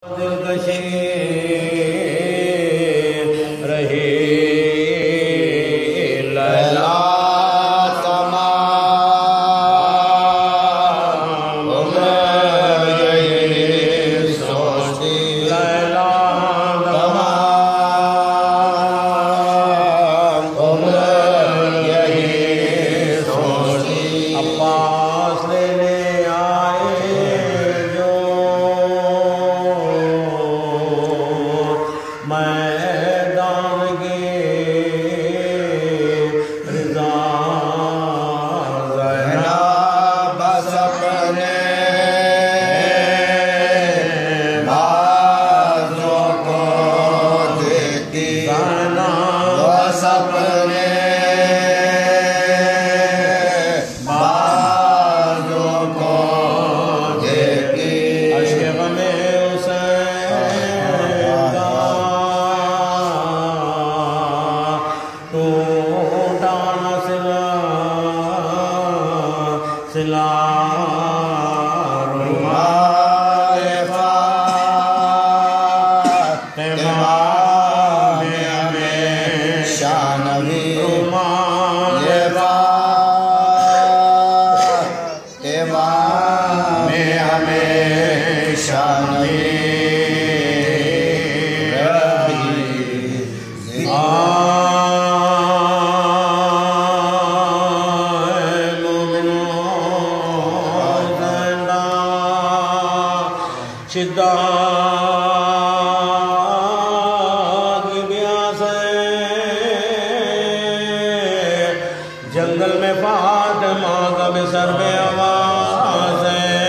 جنگل میں فاطمہ کا بھی سر بے آواز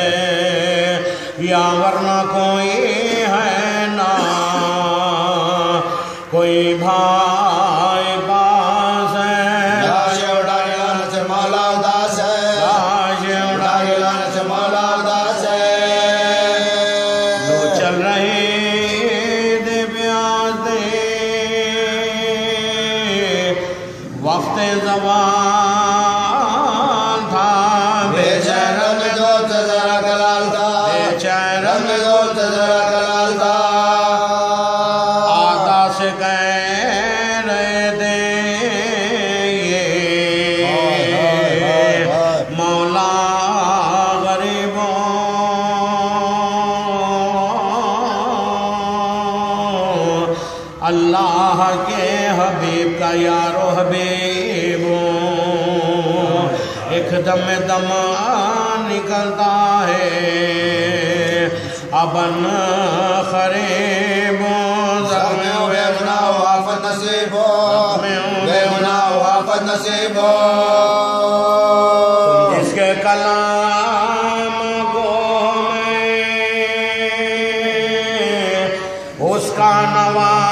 ہے، یا ورنہ کوئی ہے نا کوئی بھائی پاس ہے، لاش اڑا کے لانے سے مولا اداس ہے، لاش اڑا کے لانے سے مولا اداس ہے، لو چل رہے دے پیاس دے وقت زوال اللہ کے حبیب کا یارو حبیبو، ایک دم دم نکلتا ہے ابن خریبو، زخم بے گناہ وافت نصیبو، بے گناہ وافت نصیبو، جس کے کلام کو میں اس کا نواز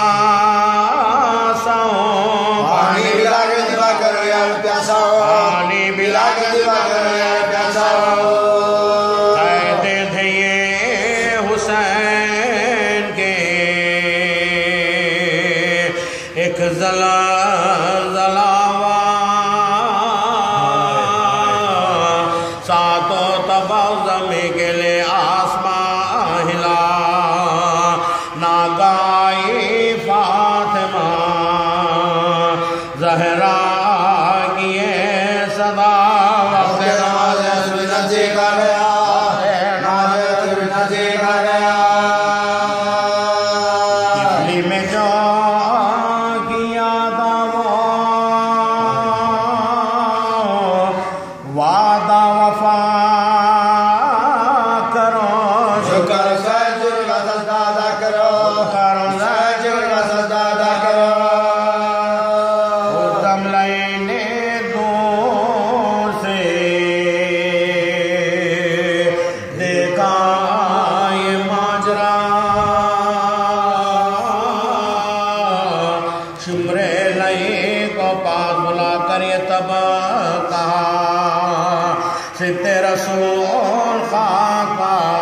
ساتوں تباہ زمین کے لئے آسمان ہلا، ناگائی فاطمہ زہرا کی صدا، وقت نماز اسم نزدیک آ گیا، نماز اسم نزدیک آ گیا، کفلی میں جو کیا تھا وعدہ وفا کرو، شکر سجر کا سجدہ ادا کرو، سجر کا سجدہ ادا کرو، دم لینے دور سے دیکھا یہ ماجرا، شمر لئی کو پاس بلا کر یہ تب کہا ست رسول خاک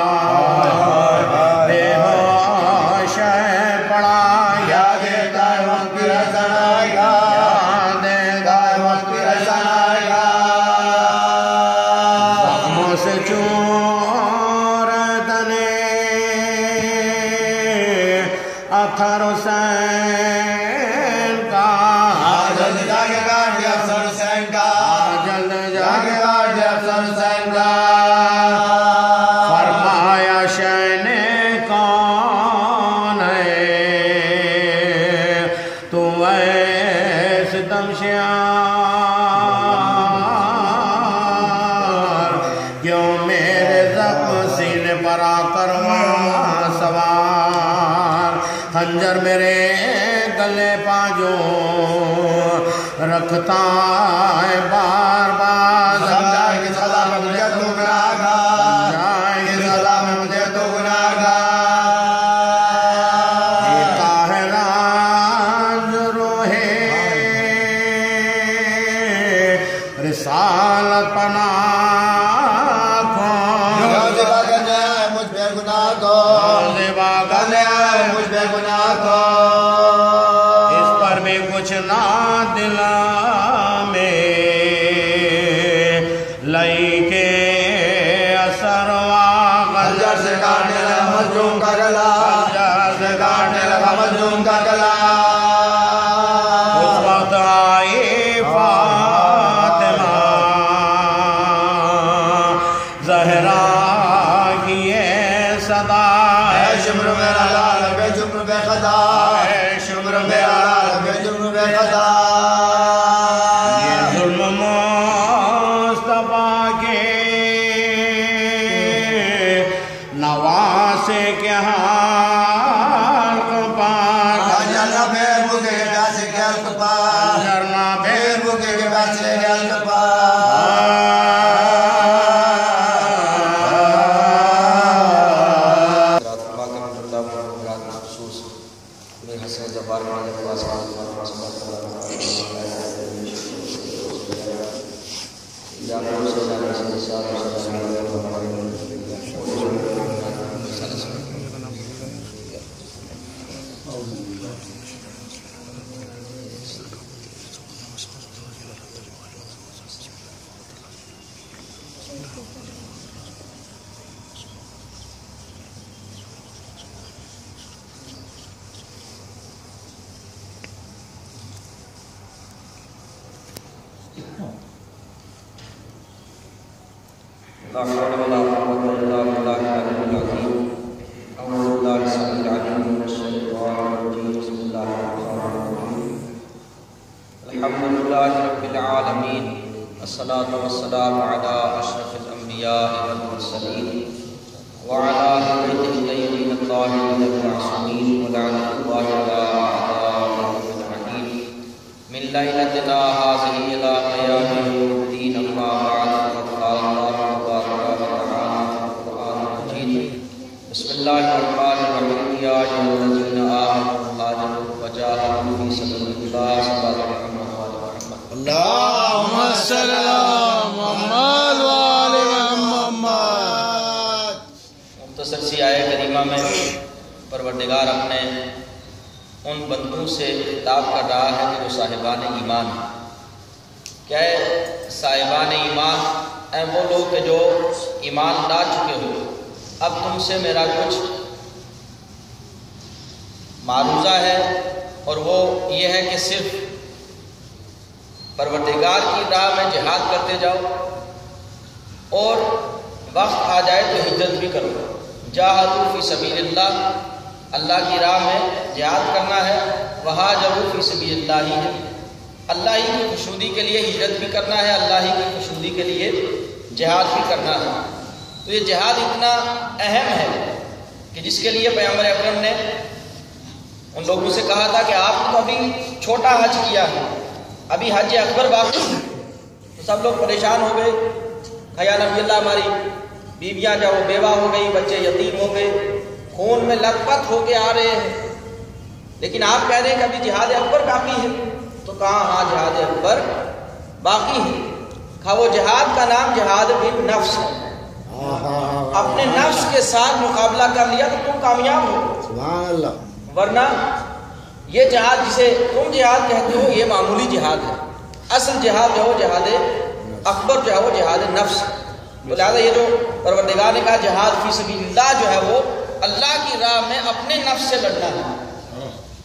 بے ہوش پڑا، یاد گائے وقت کی رسن آئے گا، یاد گائے وقت کی رسن آئے گا، زخموں سے چور تنے अथर हुसैन का, जल्द जाके काट दिया अफसर हुसैन का, जल्द जाके काट दिया अफसर हुसैन का। फरमाया शैने कौन है तू ऐसे दमशियार, क्यों मेरे जख्म सीने पर आकर वहाँ सवार, खंजर मेरे गले पाजो रखता है बार बार, समझाए कि सदा में मुझे तो गुनाहगार, कि सदा में मुझे तो गुनाहगार। जीता है राज रोहे रिसालत पना ज़िबा करने आए मुझ पे गुनाह को, ज़िबा करने आए मुझ पे गुनाह को। इस पर भी कुछ ना दिला में लई के असर खंजर से काटने लगा मजलूम का गला, खंजर से काटने लगा मजलूम का गला। उस वक्त आई फातिमा ज़हरा की ये सदा, ऐ शुम्र मेरा लाल बेजुर्म बेखदा, ऐ शुम्र मेरा लाल बेजुर्म बेखदा। ये जुल्म मुस्तफा के नवासे के हाल को पार, जन्ना बेर बुके के प्यासे के हल को पार, करना बेर बुके के प्यासे के हल को पार। अल्हम्दुलिल्लाहि रब्बिल आलमीन, अस्सलातु वस्सलामु अला अशरफिल अंबिया'i वल मुरसलीन व अला आलिहि तय्यबीन अत्ताहिरीन अल-मासूमीन व लअनतुल्लाहि अला अअदाइहिम अजमईन मिन लैलतिना हाज़िही इला क़ियाम यौमिद्दीन। अम्मा बअद, फ़क़द क़ाला अल्लाहु तबारक व तआला फ़िल क़ुरआनिल मजीद, बिस्मिल्लाहिर रहमानिर रहीम, या अय्युहल्लज़ीना आमनू हाजिरू व जाहिदू फ़ी सabilillah सल्लल्लाहु अल्लाहुम्मा सल्लि अला मुहम्मद व आलि मुहम्मद। मुख्तसर सी आये करीमा में परवरदिगार अपने उन बंदों से खिताब कर रहा है कि जो साहिबान ईमान हैं। क्या है साहिबान ईमान? ऐ वो लोग के जो ईमान ला चुके हो, अब तुमसे मेरा कुछ मारूजा है, और वो ये है कि सिर्फ परवरदिगार की राह में जिहाद करते जाओ, और वक्त आ जाए तो हिजरत भी करो। जाहदू फी सबीलिल्लाह, अल्लाह की राह में जिहाद करना है। वहाजरू फी सबीलिल्लाह ही है, अल्लाह ही की खुशनुदी के लिए हिजरत भी करना है, अल्लाह ही की खुशनुदी के लिए जिहाद भी करना है। तो ये जिहाद इतना अहम है कि जिसके लिए पैगंबर अकरम ने उन लोगों से कहा था कि आपने तो अभी छोटा हज किया है, अभी हज अकबर बाकी। तो सब लोग परेशान हो गए, खया नबी अल्लाह हमारी बीवियां जो बेवा हो गई, बच्चे यतीम हो गए, खून में लथपथ होके आ रहे हैं, लेकिन आप कह रहे हैं कि अभी जिहाद अकबर बाकी है। तो कहा हाँ, जिहाद अकबर बाकी है। कहा वो जिहाद का नाम जिहाद बिन नफ्स है। अपने नफ्स के साथ मुकाबला कर लिया तो तुम कामयाब हो, सुभान अल्लाह। वरना ये जिहाद जिसे तुम जिहाद कहते हो ये मामूली जिहाद है। असल जिहाद जो है जिहाद अकबर जो है वो जिहाद नफ्स। तो लिहाजा ये जो परवरदिगार ने कहा जिहाद फी सबीलिल्लाह जो है वो अल्लाह की राह में अपने नफ्स से लड़ना है।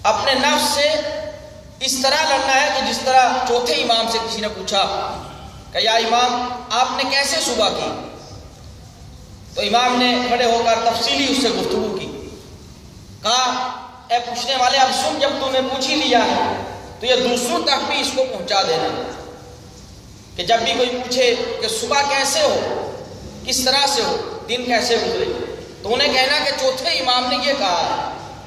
اپنے نفس سے اس طرح لڑنا ہے کہ جس طرح چوتھے امام سے کسی نے پوچھا کہ یا امام آپ نے کیسے صبح کی؟ تو امام نے کھڑے ہو کر تفصیلی اس سے گفتگو کی. کہا اے پوچھنے والے اب سن، جب تم نے پوچھ ہی لیا ہے تو یہ دوسروں تک بھی اس کو پہنچا دینا کہ جب بھی کوئی پوچھے کہ صبح کیسے ہو، کس طرح سے ہو، دن کیسے گزرے، تو انہیں کہنا کہ چوتھے امام نے یہ کہا ہے.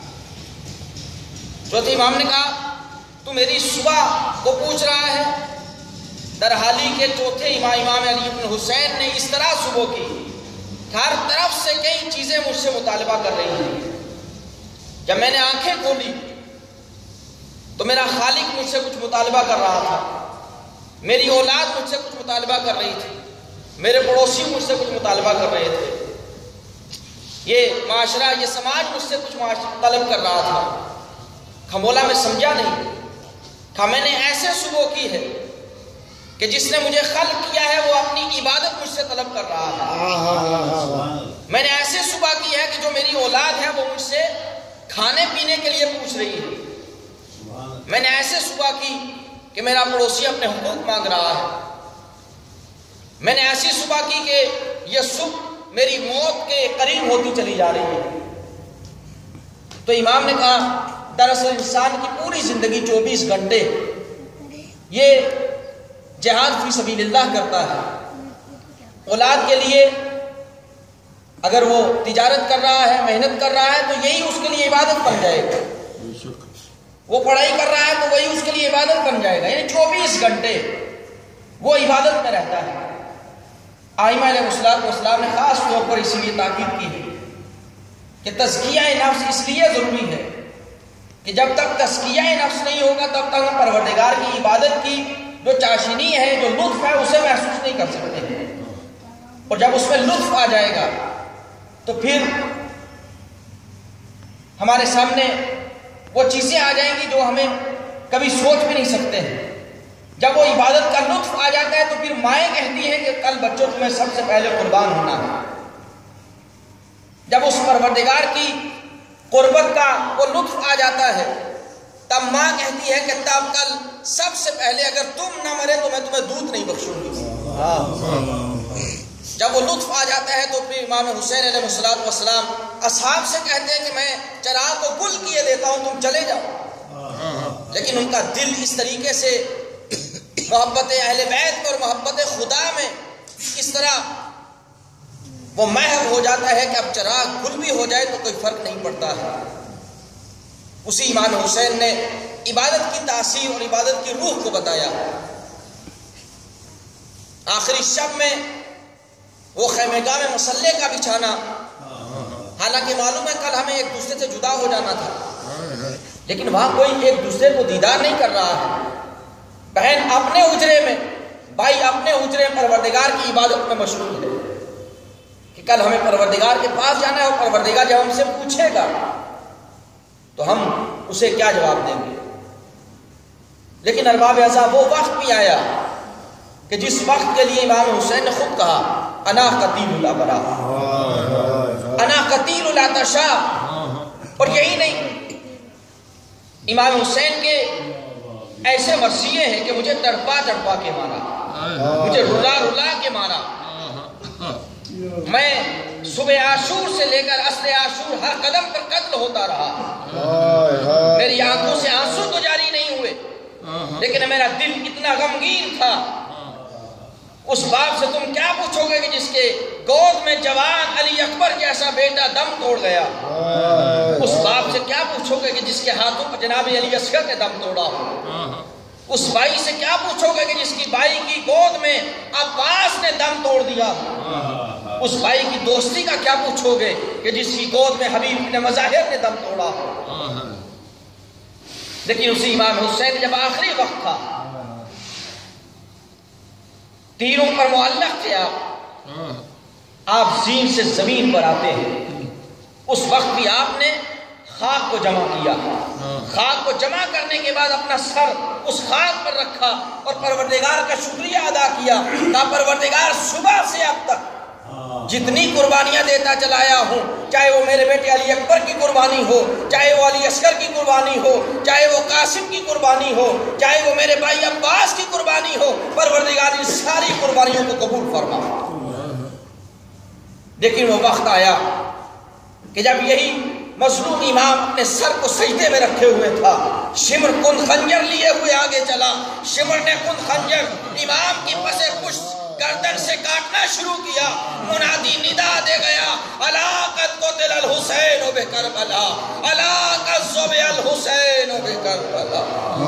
چوتھے امام نے کہا تو میری صبح کو پوچھ رہا ہے، درحالی کے چوتھے امام علی بن حسین نے اس طرح صبح کی، ہر طرف سے کئی چیزیں مجھ سے مطالبہ کر رہی ہیں. جب میں نے آنکھیں کھولی تو میرا خالق مجھ سے کچھ مطالبہ کر رہا تھا، میری اولاد مجھ سے کچھ مطالبہ کر رہی تھی، میرے پڑوسی مجھ سے کچھ مطالبہ کر رہے تھے، یہ معاشرہ، یہ سماج مجھ سے کچھ طلب کر رہا تھا. کھمولا میں سمجھا نہیں کہ میں نے ایسے صبح کی ہے کہ جس نے مجھے خلق کیا ہے وہ اپنی عبادت مجھ سے طلب کر رہا ہے. میں نے ایسے صبح کی ہے کہ جو میری اولاد ہے وہ مجھ سے کھانے پینے کے لیے پوچھ رہی ہے. میں نے ایسے صبح کی کہ میرا پڑوسی اپنے حقوق مانگ رہا ہے. میں نے ایسی صبح کی کہ یہ صبح میری موت کے قریب ہوتی چلی جا رہی ہے. تو امام نے کہا دراصل انسان کی پوری زندگی 24 گھنٹے یہ جہاد فی سبیل اللہ کرتا ہے. اولاد کے لیے اگر وہ تجارت کر رہا ہے، محنت کر رہا ہے تو یہی اس کے لیے عبادت بن جائے گا. وہ پڑھائی کر رہا ہے تو وہی اس کے لیے عبادت بن جائے گا. یعنی 24 گھنٹے وہ عبادت میں رہتا ہے. ائمہ علیہ السلام نے خاص طور پر اسی لیے تاکید کی ہے کہ تزکیہ نفس اس لیے ضروری ہے کہ جب تک تزکیہ نفس نہیں ہوگا تب تک ہم پروردگار کی عبادت کی جو چاشنی ہے، جو لطف ہے، اسے محسوس نہیں کر سکتے. اور جب اس میں لطف آ جائے گا تو پھر ہمارے سامنے وہ چیزیں آ جائیں گی جو ہمیں کبھی سوچ بھی نہیں سکتے ہیں. جب وہ عبادت کا لطف آ جاتا ہے تو پھر مائیں کہتی ہیں کہ کل بچوں تمہیں سب سے پہلے قربان ہونا ہے. جب اس پروردگار کی قربت کا وہ لطف آ جاتا ہے تب ماں کہتی ہے کہ تب کل سب سے پہلے اگر تم نہ مرے تو میں تمہیں دودھ نہیں بخشوں گی. جب وہ لطف آ جاتا ہے تو پھر امام حسین علیہ السلام اصحاب سے کہتے ہیں کہ میں چراغ کو گل کیے دیتا ہوں، تم چلے جاؤ. لیکن ان کا دل اس طریقے سے محبت اہل بیت اور محبت خدا میں اس طرح وہ محو ہو جاتا ہے کہ اب چراغ گل بھی ہو جائے تو کوئی فرق نہیں پڑتا ہے. اسی امام حسین نے عبادت کی تاثیر اور عبادت کی روح کو بتایا. آخری شب میں وہ خیمہ گاہ میں مسلح کا بچھانا، حالانکہ معلوم ہے کل ہمیں ایک دوسرے سے جدا ہو جانا تھا، لیکن وہاں کوئی ایک دوسرے کو دیدار نہیں کر رہا ہے. بہن اپنے حجرے میں، بھائی اپنے حجرے میں پروردگار کی عبادت میں مشغول ہے کہ کل ہمیں پروردگار کے پاس جانا ہے اور پروردگار جب ہم سے پوچھے گا تو ہم اسے کیا جواب دیں گے. لیکن ارباب اعضاء وہ وقت بھی آیا کہ جس وقت کے لیے امام حسین نے خود کہا انا قتیل لا برا، انا قتیل لا تشا. اور یہی نہیں، امام حسین کے ایسے مرثیے ہیں کہ مجھے تڑپا تڑپا کے مارا، مجھے رلا رلا کے مارا. میں صبح عاشور سے لے کر عصر عاشور ہر قدم پر قتل ہوتا رہا. میری آنکھوں سے آنسو تو جاری نہیں ہوئے لیکن میرا دل اتنا غمگین تھا. اس باپ سے تم کیا پوچھو گے کہ جس کے گود میں جوان علی اکبر جیسا بیٹا دم توڑ گیا؟ اس باپ سے کیا پوچھو گے کہ جس کے ہاتھوں پر جناب علی اصغر نے دم توڑا ہو؟ اس بھائی سے کیا پوچھو گے کہ جس کی بھائی کی گود میں عباس نے دم توڑ دیا؟ اس بھائی کی دوستی کا کیا پوچھو گے کہ جس کی گود میں حبیب بن مظاہر نے دم توڑا ہو؟ لیکن اسی امام حسین جب آخری وقت تھا، تیروں پر معلق تھے آپ زین سے زمین پر آتے ہیں. اس وقت بھی آپ نے خاک کو جمع کیا. خاک کو جمع کرنے کے بعد اپنا سر اس خاک پر رکھا اور پروردگار کا شکریہ ادا کیا کہ پروردگار صبح سے اب تک جتنی قربانیاں دیتا چلا آیا ہوں، چاہے وہ میرے بیٹے علی اکبر کی قربانی ہو، چاہے وہ علی اصغر کی قربانی ہو، چاہے وہ قاسم کی قربانی ہو، چاہے وہ میرے بھائی عباس کی قربانی ہو، پروردگار ان ساری قربانیوں کو قبول فرما۔ لیکن وہ وقت آیا کہ جب یہی مظلوم امام اپنے سر کو سجدے میں رکھے ہوئے تھا، شمر کن خنجر لیے ہوئے آگے چلا، شمر نے کن خنجر امام کی پس پشت گردن سے کاٹنا شروع کیا، منادی ندا دے گیا، الا قد قتل الحسین بکربلا، الا قد ذبح الحسین بکربلا۔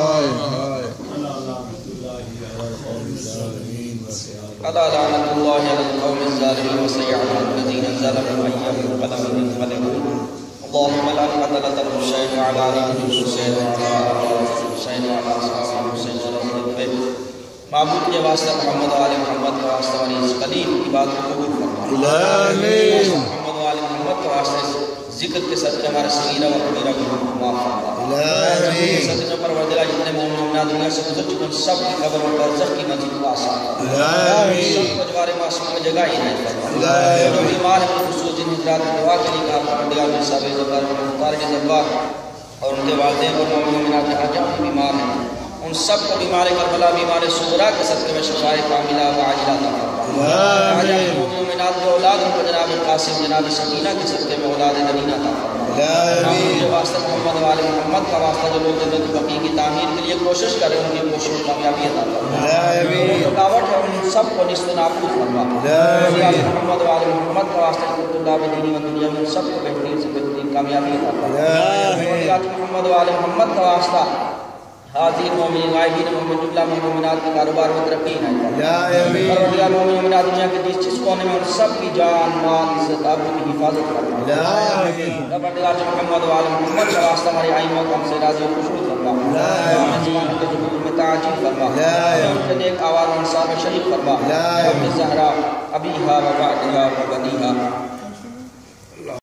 الا لعنت اللہ علی القوم الظالمین وسيعلم الذین ظلموا أي منقلب ينقلبون۔ اللهم لا قتلت الحسین وعلى آل الحسین وعلى آل الحسین وعلى أصحاب الحسین ورحمة معبود کے واسطہ محمد و آل محمد کا واسطہ والی اس قلیل عبادت کو قبول فرما۔ آمین۔ محمد و آل محمد کا واسطہ اس ذکر کے صدقے ہمارے صغیرہ و کبیرہ کو معاف فرما۔ آمین۔ صدقے پروردگار جتنے مومنان دنیا سے گزر چکے ان سب کی قبر و برزخ کی منزل کو آسان فرما۔ آمین۔ سب کو جوار معصوم میں جگہ ہی نہیں فرما۔ آمین۔ جو بیمار ہیں خصوص جن حضرات دعا کے لیے کہا پروردگار میں صاحب زبار و مختار کے دربار اور ان کے والدین اور مومنات جہاں جہاں بیمار ہیں ان سب کو بیمار کربلا بیمار صغرا کے صدقے میں شفائے کاملہ و عاجلہ عطا فرما۔ آمین۔ مومنات کے اولاد ان کو جناب قاسم جناب سکینہ کے صدقے میں اولاد نرینہ عطا فرما۔ آمین۔ جو واسطہ محمد و آل محمد کا واسطہ جو لوگ جنت بقی کی تعمیر کے لیے کوشش کریں ان کی کوشش میں کامیابی عطا فرما۔ آمین۔ رکاوٹ ہے ان سب کو نصف نابود فرما۔ آمین۔ محمد و آل محمد کا واسطہ طلاب دینی و دنیا میں سب کو بہترین سے بہترین کامیابی عطا فرما۔ آمین۔ محمد و آل محمد کا واسطہ حاضر مومنین غائبین محمد جملہ مومنات کے کاروبار میں ترقی ہے۔ پروردگار مومنات دنیا کے جس جس کونے میں ان سب کی جان مال عزت آبرو کی حفاظت فرما۔ پروردگار محمد و آل محمد کا واسطہ ہمارے ائمہ کو ہم سے راضی و خوش فرما۔ زمانے کے ظہور میں تعجیل فرما۔ ان کے نیک آواز انصار میں شریک فرما۔ زہرا ابیہا و بعدہا و بنیہا